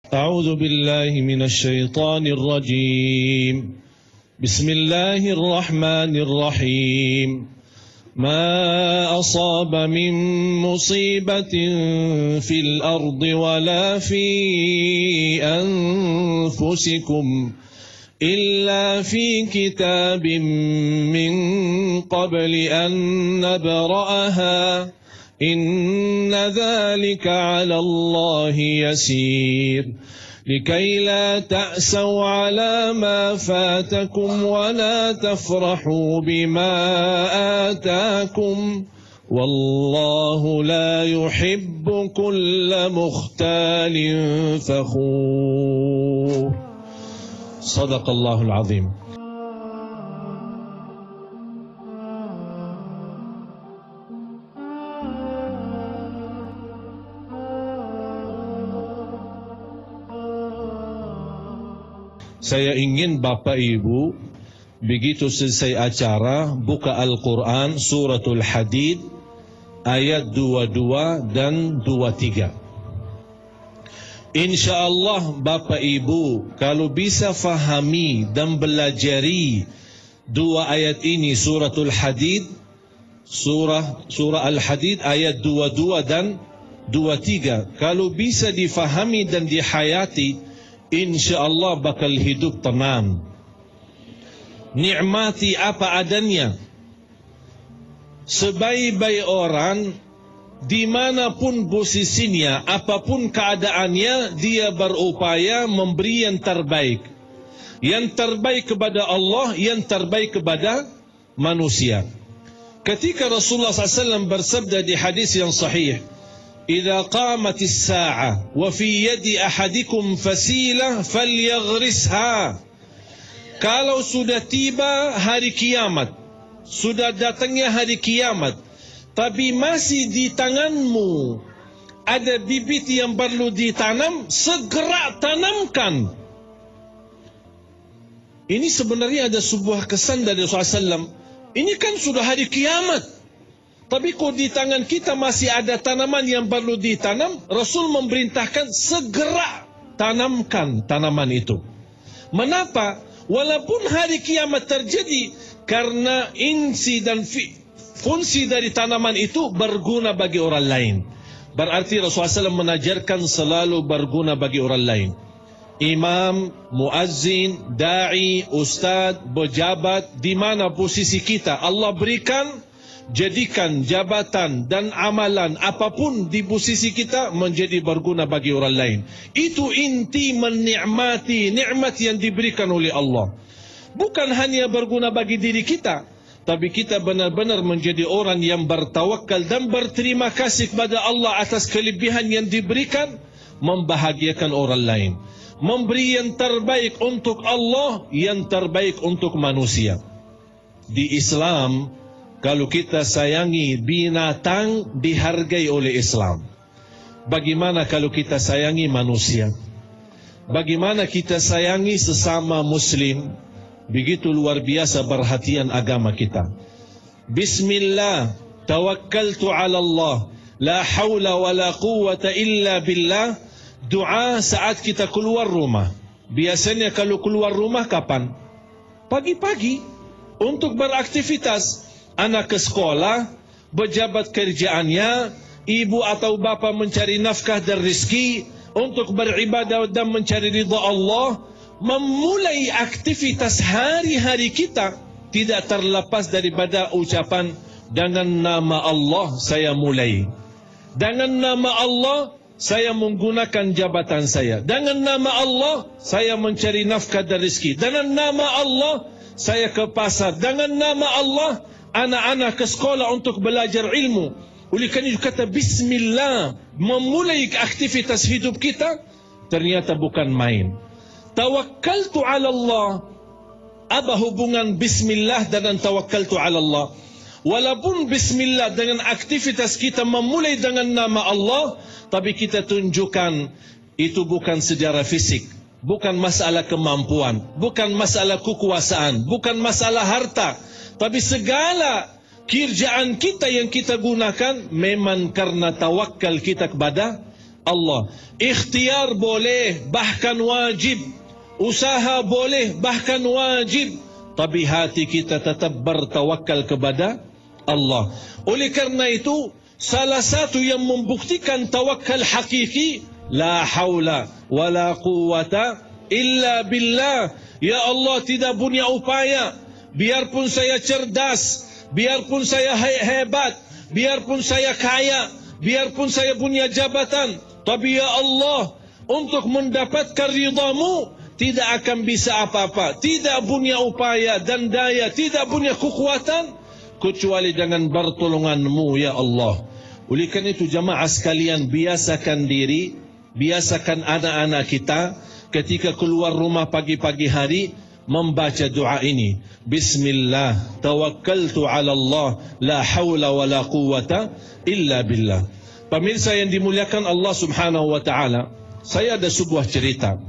أعوذ بالله من الشيطان الرجيم بسم الله الرحمن الرحيم ما أصاب من مصيبة في الأرض ولا في أنفسكم إلا في كتاب من قبل أن نبرأها إن ذلك على الله يسير لكي لا تأسوا على ما فاتكم ولا تفرحوا بما آتاكم والله لا يحب كل مختال فخور صدق الله العظيم. Saya ingin Bapak Ibu begitu selesai acara buka Al-Quran Suratul Hadid ayat 22 dan 23. InsyaAllah Bapak Ibu kalau bisa fahami dan belajari dua ayat ini Suratul Hadid, Surah Al-Hadid ayat 22 dan 23, kalau bisa difahami dan dihayati, InsyaAllah bakal hidup tenang. Nikmati apa adanya. Sebaik-baik orang, dimanapun posisinya, apapun keadaannya, dia berupaya memberi yang terbaik. Yang terbaik kepada Allah, yang terbaik kepada manusia. Ketika Rasulullah SAW bersabda di hadis yang sahih, إذا قامت الساعة وفي يد أحدكم فسيلة فليغرسها. Kalau sudah tiba hari kiamat, sudah datangnya hari kiamat, tapi masih di tanganmu ada bibit yang perlu ditanam, segera tanamkan. Ini sebenarnya ada sebuah kesan dari Rasulullah SAW. Ini kan sudah hari kiamat, tapi kalau di tangan kita masih ada tanaman yang perlu ditanam, Rasul memerintahkan segera tanamkan tanaman itu. Mengapa? Walaupun hari kiamat terjadi, karena insi dan fungsi dari tanaman itu berguna bagi orang lain. Berarti Rasulullah SAW menajarkan selalu berguna bagi orang lain. Imam, muazzin, da'i, ustaz, pejabat, di mana posisi kita, Allah berikan, jadikan jabatan dan amalan apapun di posisi kita menjadi berguna bagi orang lain. Itu inti menikmati nikmat yang diberikan oleh Allah. Bukan hanya berguna bagi diri kita, tapi kita benar-benar menjadi orang yang bertawakal dan berterima kasih kepada Allah atas kelebihan yang diberikan, membahagiakan orang lain, memberi yang terbaik untuk Allah, yang terbaik untuk manusia. Di Islam, kalau kita sayangi binatang, dihargai oleh Islam. Bagaimana kalau kita sayangi manusia? Bagaimana kita sayangi sesama Muslim? Begitu luar biasa perhatian agama kita. Bismillah, tawakkaltu ala Allah, la hawla wa la quwwata illa billah. Doa saat kita keluar rumah. Biasanya kalau keluar rumah kapan? Pagi-pagi untuk beraktivitas. Anak ke sekolah, pejabat kerjaannya, ibu atau bapa mencari nafkah dan rezeki, untuk beribadah dan mencari ridha Allah. Memulai aktivitas hari-hari kita tidak terlepas daripada ucapan, dengan nama Allah saya mulai, dengan nama Allah saya menggunakan jabatan saya, dengan nama Allah saya mencari nafkah dan rezeki, dengan nama Allah saya ke pasar, dengan nama Allah anak-anak ke sekolah untuk belajar ilmu. Oleh kerana itu kata Bismillah, memulai aktivitas hidup kita, ternyata bukan main. Tawakkaltu ala Allah, apa hubungan Bismillah dengan tawakkaltu ala Allah? Walaupun Bismillah dengan aktivitas kita memulai dengan nama Allah, tapi kita tunjukkan itu bukan secara fisik, bukan masalah kemampuan, bukan masalah kekuasaan, bukan masalah harta, tapi segala kerjaan kita yang kita gunakan memang karena tawakal kita kepada Allah. Ikhtiar boleh, bahkan wajib. Usaha boleh, bahkan wajib. Tapi hati kita tetap bertawakal kepada Allah. Oleh karena itu, salah satu yang membuktikan tawakal hakiki, la haula wa la quwwata illa billah. Ya Allah, tidak punya upaya. Biarpun saya cerdas, biarpun saya hebat, biarpun saya kaya, biarpun saya punya jabatan, tapi ya Allah, untuk mendapatkan ridhamu tidak akan bisa apa-apa. Tidak punya upaya dan daya, tidak punya kekuatan kecuali dengan pertolonganmu ya Allah. Oleh karena itu jamaah sekalian, biasakan diri, biasakan anak-anak kita ketika keluar rumah pagi-pagi hari membaca doa ini. Bismillah, tawakkaltu ala Allah, la hawla wa la quwwata illa billah. Pemirsa yang dimuliakan Allah Subhanahu wa taala, saya ada sebuah cerita.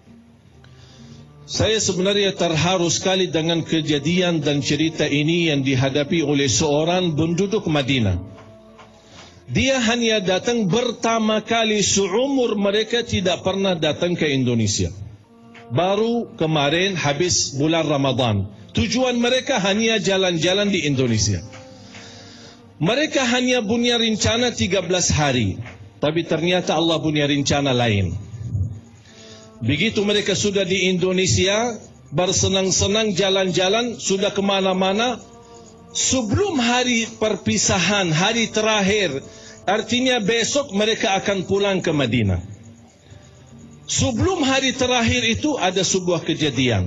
Saya sebenarnya terharu sekali dengan kejadian dan cerita ini yang dihadapi oleh seorang penduduk Madinah. Dia hanya datang pertama kali seumur mereka, tidak pernah datang ke Indonesia. Baru kemarin habis bulan Ramadan. Tujuan mereka hanya jalan-jalan di Indonesia. Mereka hanya punya rencana 13 hari. Tapi ternyata Allah punya rencana lain. Begitu mereka sudah di Indonesia, bersenang-senang jalan-jalan, sudah kemana-mana, sebelum hari perpisahan, hari terakhir, artinya besok mereka akan pulang ke Madinah. Sebelum hari terakhir itu ada sebuah kejadian.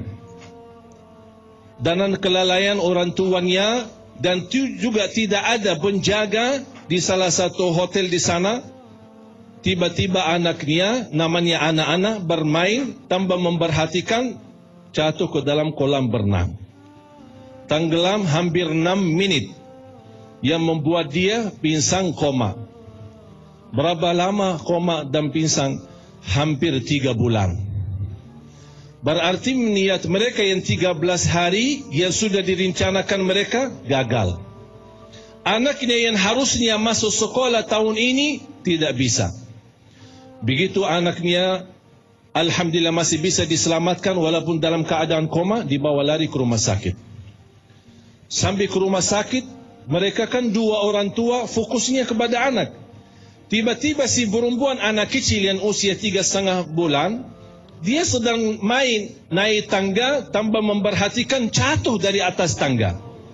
Dan kelalaian orang tuanya, dan juga tidak ada penjaga di salah satu hotel di sana. Tiba-tiba anaknya, namanya anak-anak, bermain tanpa memperhatikan, jatuh ke dalam kolam berenang. Tenggelam hampir 6 menit, yang membuat dia pingsan koma. Berapa lama koma dan pingsan? Hampir 3 bulan. Berarti niat mereka yang 13 hari yang sudah direncanakan mereka gagal. Anaknya yang harusnya masuk sekolah tahun ini tidak bisa. Begitu anaknya alhamdulillah masih bisa diselamatkan walaupun dalam keadaan koma, dibawa lari ke rumah sakit. Sampai ke rumah sakit, mereka kan 2 orang tua fokusnya kepada anak. Tiba-tiba si perempuan anak kecil yang usia 3,5 bulan, dia sedang main naik tangga tanpa memperhatikan, jatuh dari atas tangga.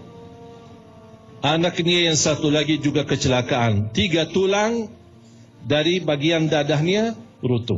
Anaknya yang satu lagi juga kecelakaan. 3 tulang dari bagian dadahnya runtuh,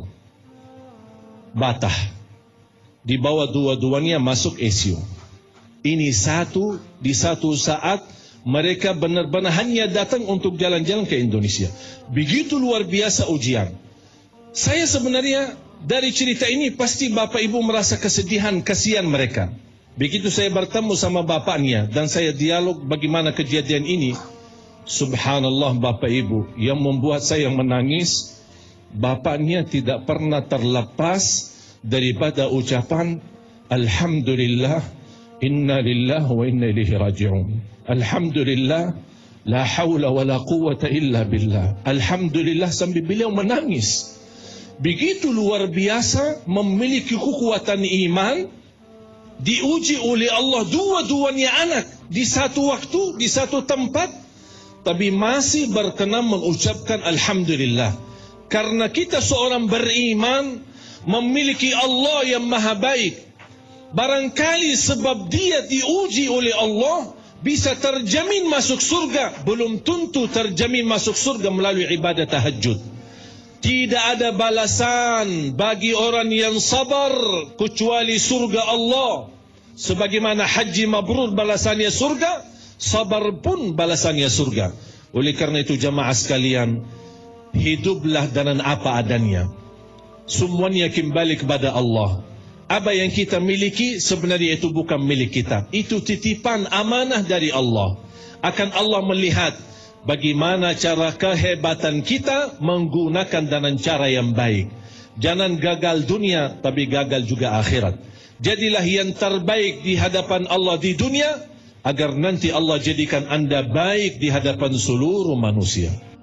batah. Dibawa dua-duanya masuk ICU. Ini di satu saat mereka benar-benar hanya datang untuk jalan-jalan ke Indonesia. Begitu luar biasa ujian. Saya sebenarnya dari cerita ini pasti Bapak Ibu merasa kesedihan, kasihan mereka. Begitu saya bertemu sama bapaknya dan saya dialog bagaimana kejadian ini, subhanallah Bapak Ibu, yang membuat saya menangis, bapaknya tidak pernah terlepas daripada ucapan alhamdulillah, inna lillahi wa inna ilaihi raji'un. Alhamdulillah, la hawla wa la quwwata illa billah. Alhamdulillah, sampai beliau menangis. Begitu luar biasa memiliki kekuatan iman, diuji oleh Allah dua-duanya anak di satu waktu, di satu tempat, tapi masih berkenan mengucapkan alhamdulillah. Karena kita seorang beriman memiliki Allah yang maha baik. Barangkali sebab dia diuji oleh Allah bisa terjamin masuk surga, belum tentu terjamin masuk surga melalui ibadah tahajud. Tidak ada balasan bagi orang yang sabar kecuali surga Allah. Sebagaimana haji mabrur balasannya surga, sabar pun balasannya surga. Oleh karena itu jamaah sekalian, hiduplah dengan apa adanya. Semuanya kembali kepada Allah. Apa yang kita miliki sebenarnya itu bukan milik kita. Itu titipan amanah dari Allah. Akan Allah melihat bagaimana cara kehebatan kita menggunakan dengan cara yang baik. Jangan gagal dunia, tapi gagal juga akhirat. Jadilah yang terbaik di hadapan Allah di dunia, agar nanti Allah jadikan Anda baik di hadapan seluruh manusia.